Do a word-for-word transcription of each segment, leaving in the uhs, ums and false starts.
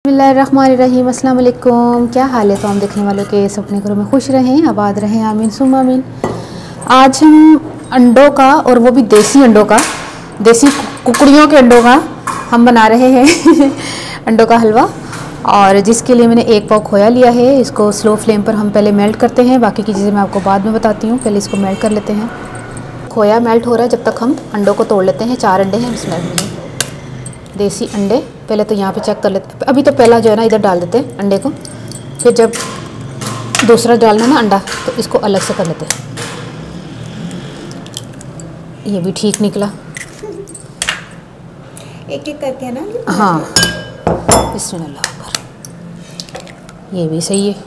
बिस्मिल्लाहिर्रहमानिर्रहीम, अस्सलाम वालेकुम। क्या हाल है तो हम देखने वालों के सब अपने घरों में खुश रहें, आबाद रहें, आमीन सुम आमीन। आज हम अंडों का, और वो भी देसी अंडों का, देसी कुकड़ियों के अंडों का हम बना रहे हैं अंडों का हलवा। और जिसके लिए मैंने एक पाव खोया लिया है। इसको स्लो फ्लेम पर हम पहले मेल्ट करते हैं, बाकी की चीज़ें मैं आपको बाद में बताती हूँ। पहले इसको मेल्ट कर लेते हैं। खोया मेल्ट हो रहा है, जब तक हम अंडों को तोड़ लेते हैं। चार अंडे हैं इसमें, देसी अंडे। पहले तो यहाँ पे चेक कर लेते, अभी तो पहला जो है ना इधर डाल देते हैं अंडे को, फिर जब दूसरा डालना ना अंडा तो इसको अलग से कर लेते हैं। ये भी ठीक निकला, एक एक करके ना। हाँ, बिस्मिल्लाह। ये भी सही है,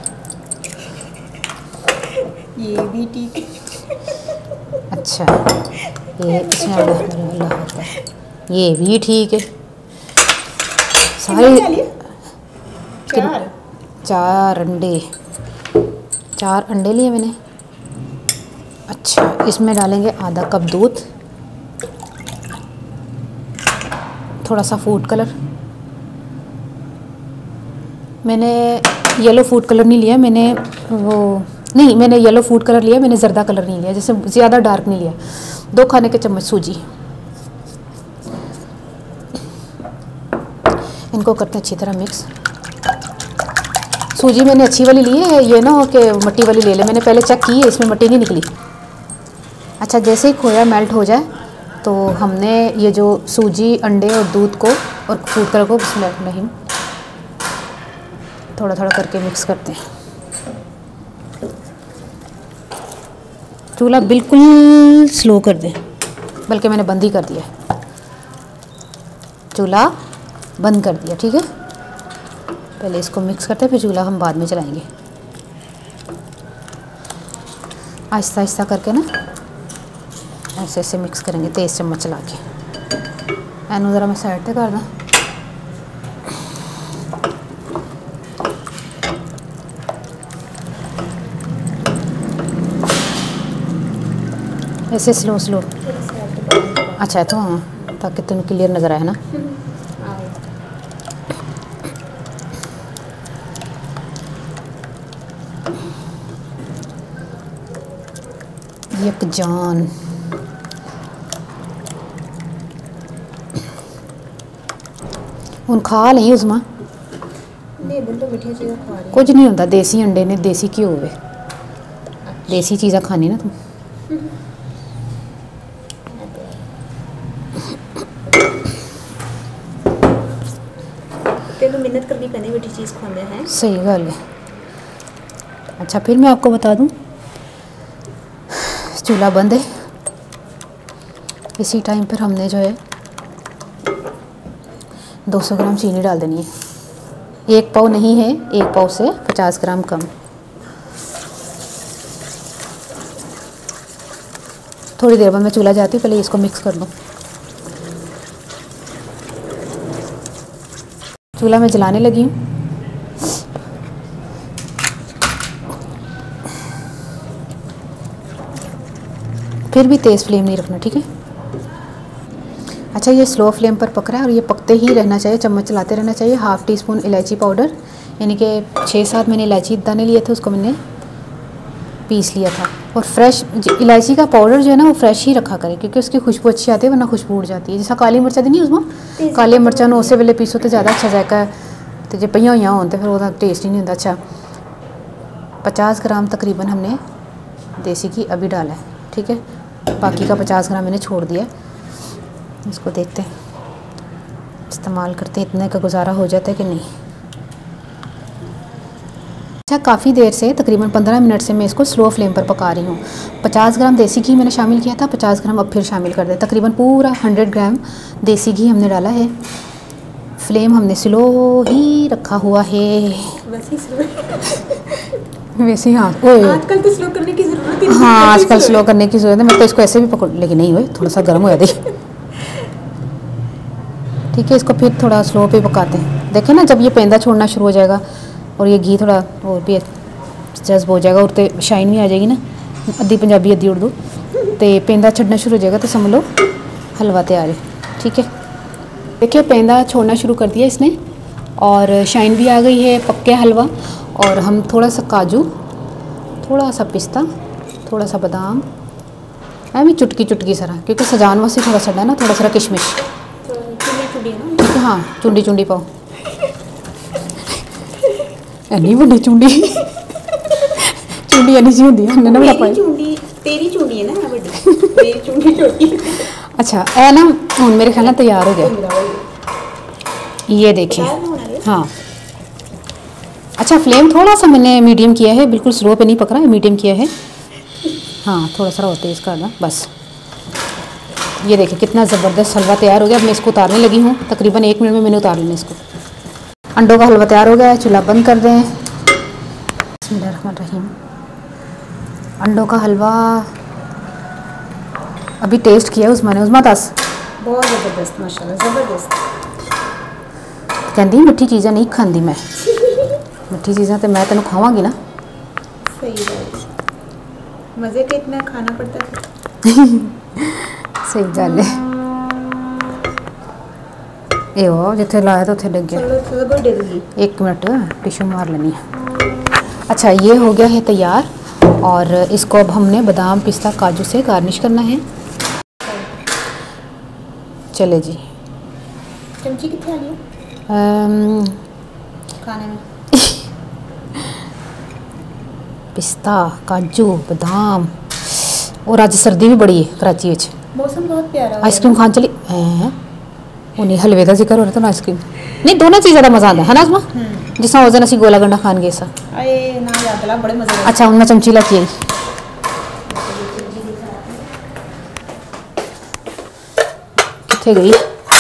ये भी ठीक है। अच्छा, ये इसमें अल्लाह होता है, ये भी ठीक है। सारे चार चार अंडे चार अंडे लिए मैंने। अच्छा, इसमें डालेंगे आधा कप दूध, थोड़ा सा फूड कलर। मैंने येलो फूड कलर नहीं लिया, मैंने वो नहीं मैंने येलो फूड कलर लिया, मैंने जर्दा कलर नहीं लिया, जैसे ज़्यादा डार्क नहीं लिया। दो खाने के चम्मच सूजी। इनको करते हैं अच्छी तरह मिक्स। सूजी मैंने अच्छी वाली ली है, ये ना हो कि मट्टी वाली ले ले। मैंने पहले चेक की है, इसमें मट्टी नहीं निकली। अच्छा, जैसे ही खोया मेल्ट हो जाए तो हमने ये जो सूजी, अंडे और दूध को और फूड कलर को नहीं थोड़ा थोड़ा करके मिक्स करते हैं। चूल्हा बिल्कुल स्लो कर दें, बल्कि मैंने बंद ही कर दिया, चूल्हा बंद कर दिया। ठीक है, पहले इसको मिक्स करते हैं, फिर चूल्हा हम बाद में चलाएंगे। आहिस्ता आहिस्ता करके ना ऐसे ऐसे मिक्स करेंगे, तेज़ चम्मच चला के। एनू ज़रा मैं साइड पे कर दा। ऐसे स्लो स्लो। अच्छा, तो हाँ, ताकि तुम क्लियर नज़र आए ना। यक जान हूँ खा नहीं उसमें कुछ नहीं होता। देसी अंडे ने, देसी घ्यो होवे, देसी चीज़ा खानी ना तुम। तेनू मेहनत करनी पैनी बेटी चीज़ खाने हैं। सही गल है। अच्छा, फिर मैं आपको बता दूं, चूल्हा बंद है। इसी टाइम पर हमने जो है दो सौ ग्राम चीनी डाल देनी है। एक पाव नहीं है, एक पाव से पचास ग्राम कम। थोड़ी देर बाद मैं चूल्हा जाती हूँ, पहले इसको मिक्स कर लूँ। चूल्हा मैं जलाने लगी हूँ। फिर भी तेज़ फ्लेम नहीं रखना, ठीक है। अच्छा, ये स्लो फ्लेम पर पक रहा है और ये पकते ही रहना चाहिए, चम्मच चलाते रहना चाहिए। हाफ़ टी स्पून इलायची पाउडर, यानी कि छः सात मैंने इलायची दाने लिए थे, उसको मैंने पीस लिया था। और फ्रेश इलायची का पाउडर जो है ना वो फ्रेश ही रखा करें, क्योंकि उसकी खुशबू अच्छी आती है, वरना खुशबू उड़ जाती है। जैसा काली मिर्चा दी नहीं, उसमें काली मिर्चा नौ से वेले पीसो तो ज़्यादा अच्छा जायका, तो जो पईयां हुई हों तो फिर वो टेस्ट ही नहीं होता। अच्छा, पचास ग्राम तकरीबन हमने देसी घी अभी डाला है, ठीक है। बाकी का पचास ग्राम मैंने छोड़ दिया। इसको देखते हैं, इस्तेमाल करते हैं, इतने का गुजारा हो जाता है कि नहीं। अच्छा, काफ़ी देर से तकरीबन पंद्रह मिनट से मैं इसको स्लो फ्लेम पर पका रही हूँ। पचास ग्राम देसी घी मैंने शामिल किया था, पचास ग्राम अब फिर शामिल कर दें। तकरीबन पूरा सौ ग्राम देसी घी हमने डाला है। फ्लेम हमने स्लो ही रखा हुआ है। वैसे स्लो वैसे ही, हाँ, आजकल तो स्लो करने की ज़रूरत ही नहीं। हाँ, आजकल स्लो करने की ज़रूरत है। मैं तो इसको ऐसे भी पकड़, लेकिन नहीं हुए, थोड़ा सा गर्म हो जाए। ठीक है, इसको फिर थोड़ा स्लो पे पकाते हैं। देखें ना, जब ये पेंदा छोड़ना शुरू हो जाएगा और ये घी थोड़ा और भी जज्ब हो जाएगा, और तो शाइन भी आ जाएगी ना, अद्धी पंजाबी अद्धी उर्दू, तो पेंदा छड़ना शुरू हो जाएगा, तो समझ लो हलवा तैयार है। ठीक है, देखिए पेंदा छोड़ना शुरू कर दिया इसने, और शाइन भी आ गई है, पक्के हलवा। और हम थोड़ा सा काजू, थोड़ा सा पिस्ता, थोड़ा सा बादाम, है भी चुटकी चुटकी सारा, क्योंकि सजान वास्ते थोड़ा सा है ना, थोड़ा सारा किशमिश। तो चुंडी चुंडी ना ठीक है, हाँ चुंडी चुंडी पाओ। एनी बड़ी चुंडी चुंडी एनी सी होंदी है ना बड़ा पाई। चुंडी तेरी चुंडी है ना बड़ी, मेरी चुंडी छोटी। अच्छा ए ना हुन मेरे ख्याल तैयार हो गया, ये देखिए। हाँ अच्छा, फ्लेम थोड़ा सा मैंने मीडियम किया है, बिल्कुल स्लो पे नहीं पक रहा है, मीडियम किया है। हाँ थोड़ा सा और तेज़ करना बस। ये देखिए कितना ज़बरदस्त हलवा तैयार हो गया। अब मैं इसको उतारने लगी हूँ, तकरीबन एक मिनट में मैंने उतार लेना इसको। अंडों का हलवा तैयार हो गया है, चूल्हा बंद कर दें। बिस्मिल्लाहिर्रहमानिर्रहीम। अंडों का हलवा अभी टेस्ट किया उस मैंने उस दस बहुत ज़बरदस्त, माशाल्लाह ज़बरदस्त। कहती मिठी चीज़ें नहीं खाती मैं, मिठी चीज़ें तो मैं तेन खावांगी ना। सही बात, मज़े का इतना खाना पड़ता है। सही गल है। ये वो जिथे लाया तो उथे लग गया। चलो चलो कोई दे दूँगी। एक मिनट टिश्यू मार लेनी है। अच्छा ये हो गया है तैयार, और इसको अब हमने बादाम पिस्ता काजू से गार्निश करना है। चले जी। चमची कितने आ रही है अम, खाने में? पिस्ता काजू बादाम, और अज सर्दी भी बड़ी है कराची में। मौसम बहुत प्यारा है। आइसक्रीम खान चली हैं, उन्हें हलवे का जिक्र हो रहा था ना, आइसक्रीम नहीं, दोनों चीज़ का मज़ा आता है ना उसमें। जिस तरह उस दिन असी गोला गंडा खान गए सा। अरे ना याद दिला, बड़े मज़े। अच्छा उनमें चमची लगी आई, कितने गई?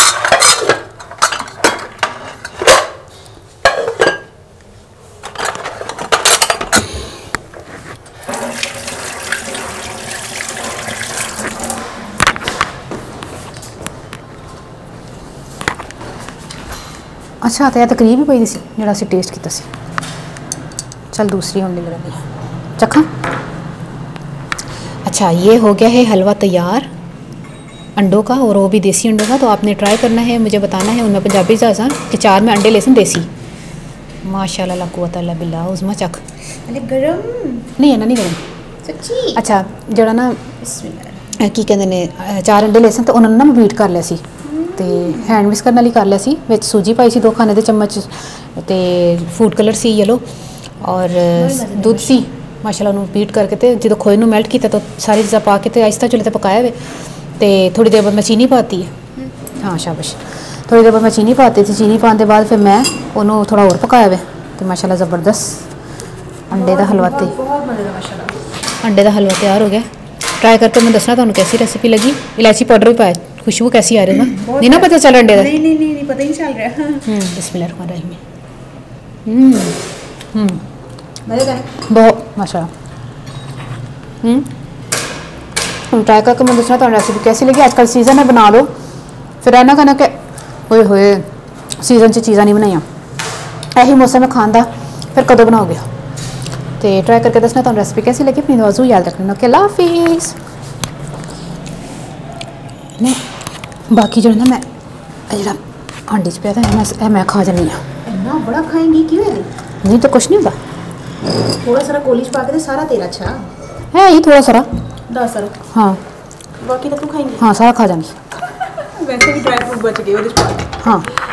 अच्छा तो तकरीब ही पई सी जो असी टेस्ट किया सी। चल दूसरी होने लगी चखा। अच्छा ये हो गया है हलवा तैयार अंडों का, और वो भी देसी अंडों का। तो आपने ट्राई करना है, मुझे बताना है। उनमें पंजाबी जासा कि चार में अंडे लेसन देसी। माशाल्लाह ला कुव्वत इल्ला बिल्लाह। उसमें चख अरे गरम नहीं है ना, नहीं गरम सच्ची। अच्छा जरा ना बिस्मिल्लाह की कहते ने चार अंडे लेसन तो उन्होंने ना मैं बीट कर लिया सी, ते हैंड मिक्स करने कर लिया सी। विच सूजी पाई सी दो खाने के चम्मच, ते फूड कलर सी येलो, और दुध सी माशाल्लाह उन्होंने बीट करके ते जो खोए नूं मेल्ट किया तो सारी चीज़ा पा के ते आहिस्ता चुल्हे ते पकाया वे। ते थोड़ी देर बाद मैं चीनी पाती है। हाँ शाबाश। थोड़ी देर बाद मैं चीनी पाती थी, चीनी पाने के बाद फिर मैं उन्होंने थोड़ा और पकाया वे। तो माशाल्लाह ज़बरदस्त अंडे का हलवा ते बहुत मज़े का माशाल्लाह अंडे का हलवा तैयार हो गया। ट्राई करके मैं दसना तुहानू कैसी रेसिपी लगी। इलायची पाउडर भी पाया, खुशबू कैसी आ रही है ना, नहीं ना पता चल अंडे का। नहीं नहीं नहीं नहीं पता ही नहीं चल रहा। हम्म बिस्मिल्लाहिर्रहमानिर्रहीम। हम्म हम्म मज़े का है बहुत माशाल्लाह। हम्म हम ट्राई करके मैं दसना तुहानू रेसिपी कैसी लगी। आजकल सीजन है, बना लो फिर है ना कहना कि होए होए सीजन च चीज़ां नहीं बनाइया, यही मौसम है खान का, फिर कदों बनाओगे। तो ट्राई करके दसना तुहानू रेसिपी कैसी लगी। अपनी दुआ याद रखना। ओके अल्लाह हाफिज़। नहीं बाकी जो ना मैं जो हांडी च पिया था मैं मैं खा जानी हाँ। इतना बड़ा खाएंगी क्यों है? नहीं तो कुछ नहीं होता, थोड़ा सारा कोलिश पा के सारा तेरा अच्छा है ये थोड़ा सारा। दस सारा हाँ बाकी तो तू खाएंगी। हाँ सारा खा जानी। वैसे भी ड्राई फ्रूट बच गए और इस हाँ